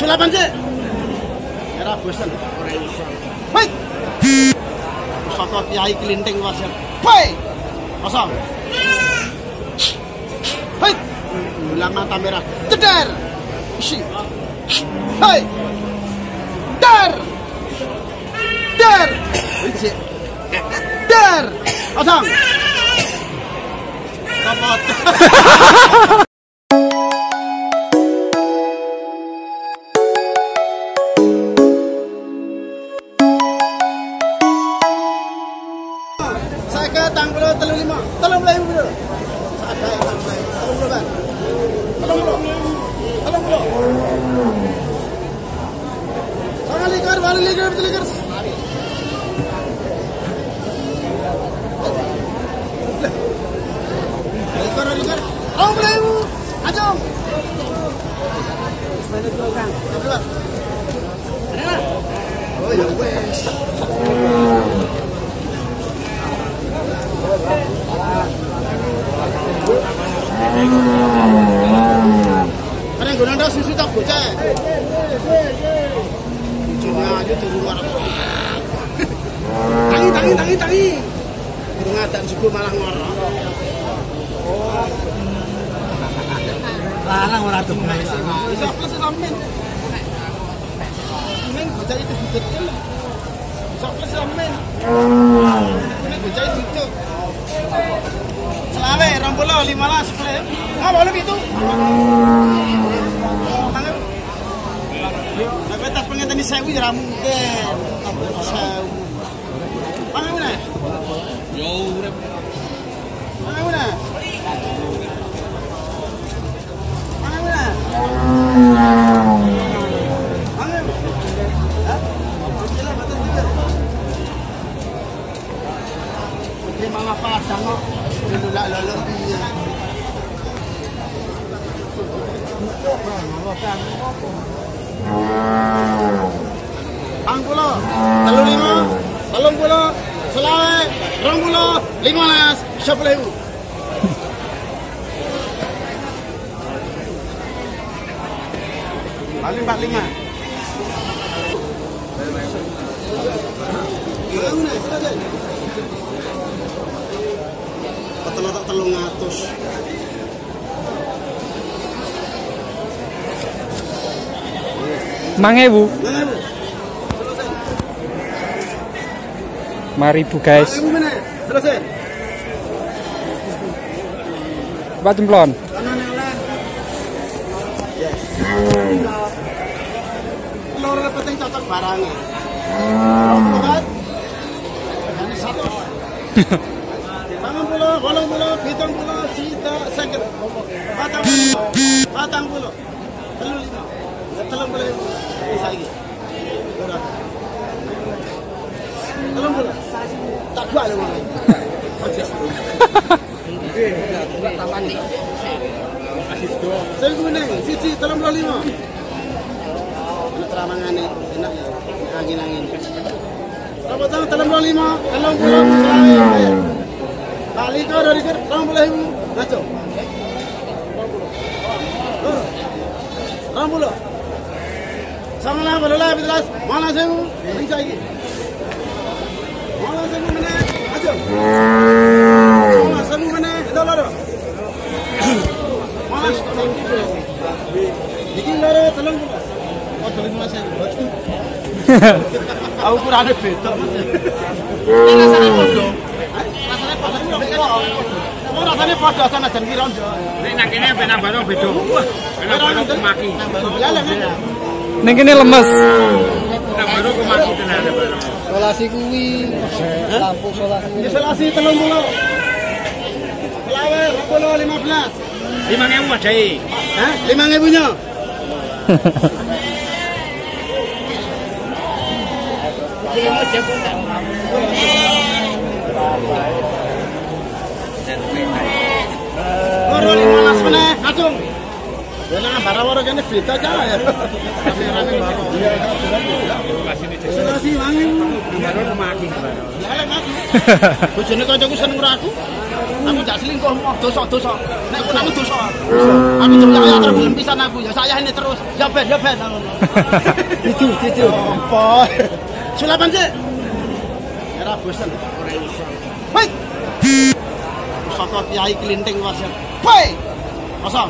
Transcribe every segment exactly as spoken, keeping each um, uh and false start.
Sulapan sih. Era bosan. Baik. Saka kiai kelinting wajar. Baik. Kosong. Baik. Ulang mata merah. Ceder. Isi. Baik. Dar. Dar. Isi. Dar. Kosong. Kapot. Saya tang puluh telur lima, telur belah ibu dulu. Saya tang telur puluh kan, telur puluh, telur puluh. Sangat ligar, baru ligar, betul ligar. Ligar, ligar. Telur belah ibu, ajong. Mana tu kan? Keluar. Mana? Oh ya wes. Karena guna dah susu tak bocah. Cuma aja tu luar. Tangi, tangi, tangi, tangi. Bunga dan suku malah ngorok. Larang orang tu mengaji. Siapa sih samin? Neng bocah itu bukitnya lah. Siapa sih samin? Neng bocah itu tu. Selawe, rambulo, lima belas, sepuluh. Ah, boleh itu. Tangan. Tapi tas pengen tadi sewu ya mungkin. Sewu. Tangan mana? Yo, urep. Tangan mana? Tangan mana? Tangan. Hah? Jelas batas juga. Dia malah pasang kok. Dulu lah lalu dia. Angkulo, telur lima, telur puluh, selai, rong puluh, lima belas, sepuluh ribu. Paling empat lima. Telur telung atus. Mangewu. Maribu guys. Selesai. Pak jemplon. Yes. Telur penting cocok barangnya. Ini satu. Tangan puluh, bolong puluh, hitung puluh, sita, sakit. Batang puluh, batang puluh, telur lima, telur puluh, ini lagi. Telur puluh, tak kuat lagi. Saya kuning, cici, telur puluh lima. Ini teramangan ni, enak ya, angin angin. Apa tahu telur puluh lima, telur puluh, selai. Kali kau dari ker, orang boleh ibu, ngaco. Orang boleh. Sama lah, boleh lah, betul. Mana saya ibu, ini lagi. Mana saya ibu mana, ngaco. Mana saya ibu mana, itu lah. Mana saya ibu. Bikin lah, telung. Oh, telung mana saya ibu. Aku kurang ada beda. Ini rasanya bodoh. Rasanya bodoh. Oh, rasanya bodoh sana jan kira njo. Nek nang kene ben nambah beda. Enak barang kemaki. Ning kene lemes. Nang baru kemaki tenan barang. Solasi kuwi. Lampu solasi. Isolasi telung puluh. Selawe dua puluh lima belas. lima ribu wajahe. Hah? lima ribu-nya. Koro lima belas meneh, acung. Benang bara-bara kene beda aja ya. Rame-rame baro. Isolasi wangi. Baru kemaki. Lah lek mati. Bojone kancaku seneng karo aku. Aku jak selingkuh mau dosa-dosa. Nek aku nang dosa. Aku jam ya terus belum pisan aku ya saya ini terus. Ya ben ya ben. Itu itu. Apa? Sulapan sih. Era bosan. Hei. Saka kiai kelinting wae. Hei. Kosong.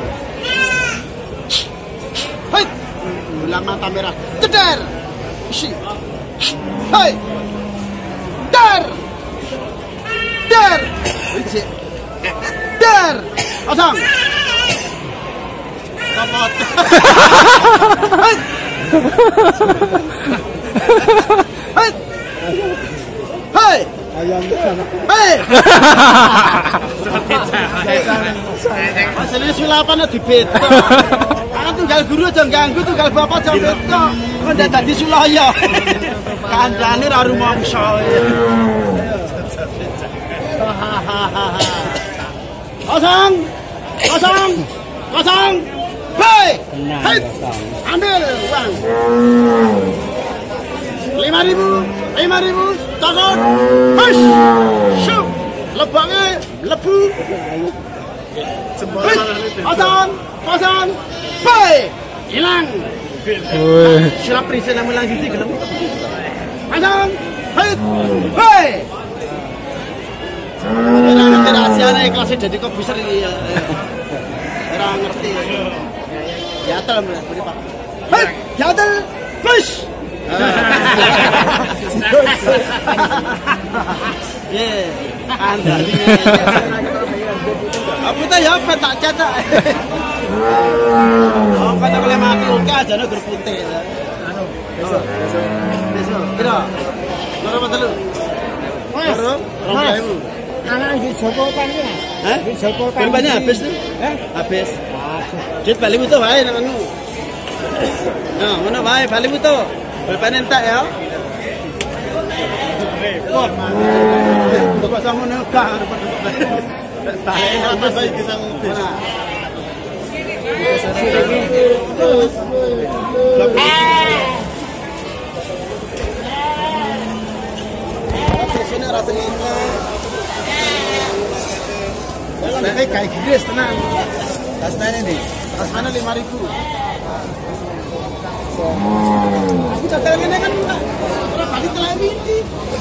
Hei. Ulang mata merah. Ceder. Isi. Hei. Dar. Dar. Isi. Dar. Kosong. Kapot. Hei. Hei. Hei. Ayam sana. Hei. Asline sulapan dibeta. Kan tunggal guru aja ganggu, tunggal bapak aja beta. Kok ndak dadi sulaya. Kandhane ra rumangsa. Kosong. Kosong. Kosong. Hei. Hei. Ambil uang. lima ribu, lima ribu, cokot, push, shoot, lebangnya, lebu, kosong, kosong, bye, hilang. Silap prinsip namun lang sisi gelap. Kosong, hit, bye. Orang ngerti rahasianya kelasnya jadi komputer ini. Orang ngerti. Gatel beri pak. Hit, gatel, push. Ye, anda ni. Apa tu ya? Apa tak catat? Oh, kata boleh mati oke aja nak berputih. Anu, besok, besok, besok. Kira, berapa dulu? Mas, mas. Anak di Joko kan ni? Hah? Di Joko kan? Berapa habis tu? Eh? Habis. Jadi balik itu baik nak anu. Nah, mana baik balik itu? Berapa nentak ya? Wah, bukan sama nekah. Baik, apa baik kita ngupis. Sini rasanya ini. Ini kayak gini tenang. Kasmana ni, kasmana lima ribu. Aku catat ini kan enggak. Orang balik ke lain ini.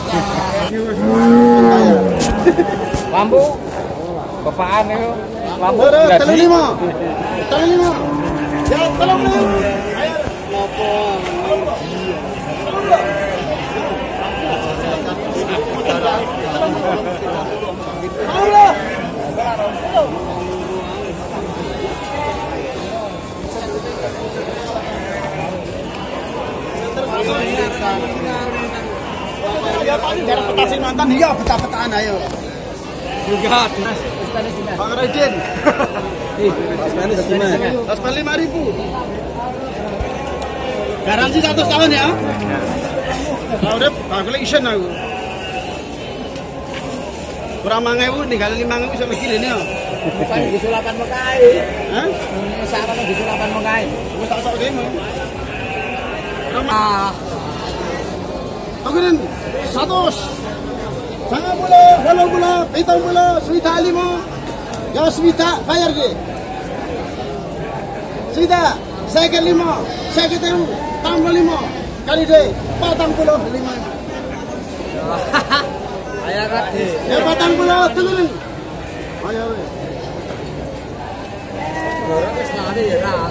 Lampu. Bapaan itu. Lampu. Telur lima. Telur lima. Ya, tolong ni. Ayo. Lampu. Allah. Ya Pak, daerah Petasin mantan, iya peta-petaan ayo. Juga, Bang Raiden. Tasmani gimana? Tasmani lima ribu. Garansi satu tahun ya. Kalau udah, aku lagi isen aku. Kurang mangewu, tinggal lima ribu bisa begini nih. Bukan di Sulapan Mekai. Hah? Misalkan di Sulapan Mekai. Aku tak tahu game. Ah. Agurin, satus, sangat bola, dalam bola, hitam bola, swita lima, ya swita bayar je. Swita, saya lima, saya ketemu, tambah lima, kali deh, patang bola lima. Ayah kati. Ya patang bola tenggelam. Ayah. Orang Islam ni rah.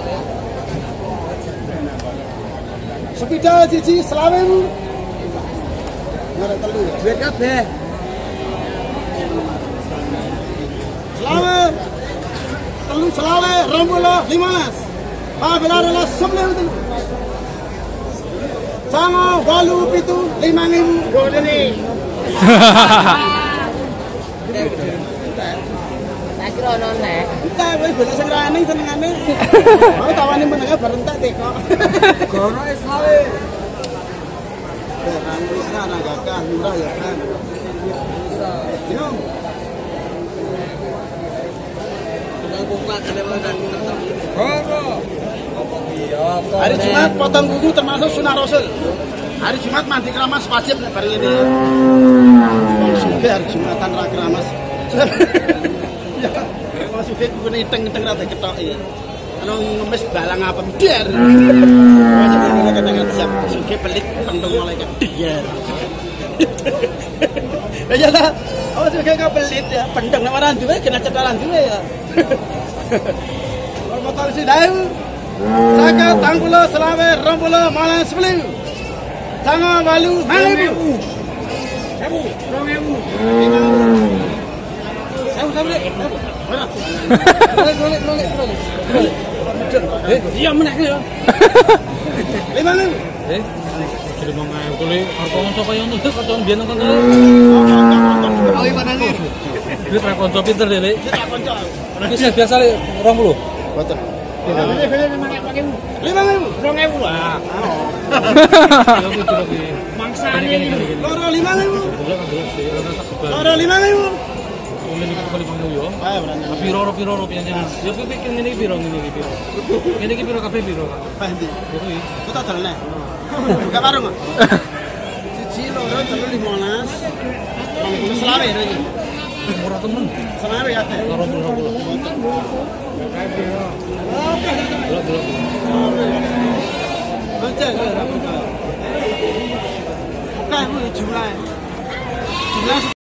Sepeda cici selawe. Nara telu. Duit kabeh. Selawe. Telu selawe, rambola lima belas. Ah, benar-benar sebelah itu. Sama walu itu lima ribu. Golden ni. Tak kira non nek. Entah, boleh boleh sengerane senengane. Mau tawani menengah berentak teko. Gono Islawe. Kan bisa nagakah murah ya kan. Minum. Potong kuku ada mana? Gono. Hari Jumat potong kuku termasuk sunah Rasul. Hari Jumat mandi keramas wajib bareng ini. Sudah hari Jumatan ra keramas. suka guna iteng-iteng rata ketok ya. Kalau ngemes balang apa biar. Macam kadang-kadang suka pelit pendung mulai ke biar. Ya lah, oh suka kau pelit ya, pendung nama orang juga kena cekalan juga ya. Kalau motor si dayu, saka tanggulo selawe rombulo malang sebelum. Tanga walu mangu. Sabu, rongewu. Sabu sabu. Mana? Boleh boleh boleh boleh. Eh, iya menak ya. Lima lu. Eh, sudah mau ngayu kali. Harga konco kayak itu, konco biar nonton dulu. Oh, iya mana ni? Dia pernah konco pinter deh, le. Kita konco. Bisa biasa le, orang puluh. Betul. Lima lu. Rongewu lah. Mangsa ini. Loro lima lu. Loro lima lu. Ini kita kali panggil yo. Ah, berani. Piro piro piro pianya. Yo pikir ini piro ini piro. Ini piro kafe piro. Pahdi. Yo kuwi. Kita jalan. Buka warung. Cici loro telu limolas. Mangkul selawe lagi. Murah temen. Selawe ya teh. Loro puluh puluh. Belum belum. Baca ke. Bukan bu jumlah. Jumlah